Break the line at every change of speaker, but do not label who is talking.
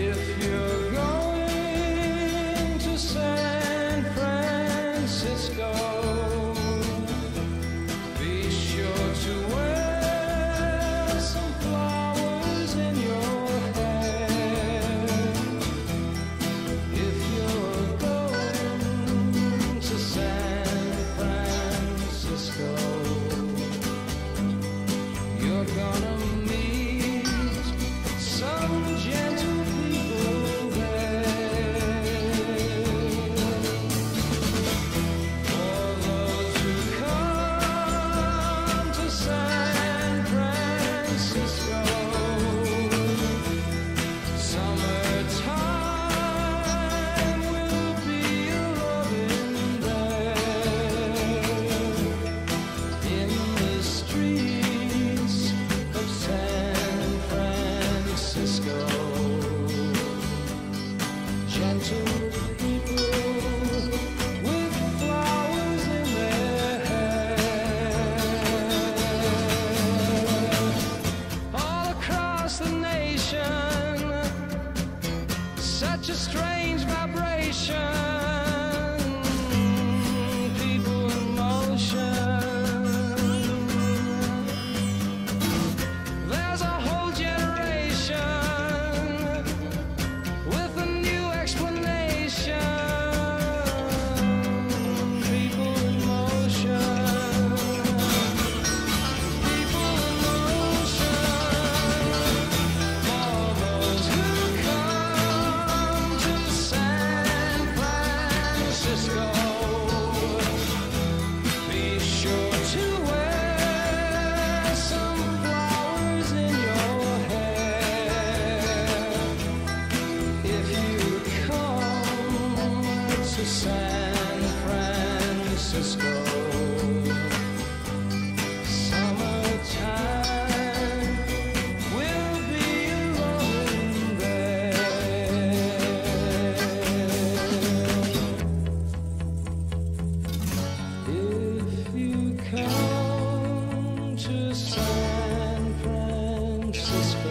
If you're going to San Francisco, be sure to wear some flowers in your hair. If you're going to San Francisco, you're gonna meet some gentle people there. For those who come to San Francisco, summertime will be a-loving there. In the streets of San Francisco, gentle people with flowers in their hair. All across the nation, such a strange vibration. People in motion. There's a whole generation with a new explanation. People in motion. People in motion. For those who come to San Francisco, be sure to wear some flowers in your hair. If you come to San Francisco, summertime will be a-rolling there. If you come to San Francisco,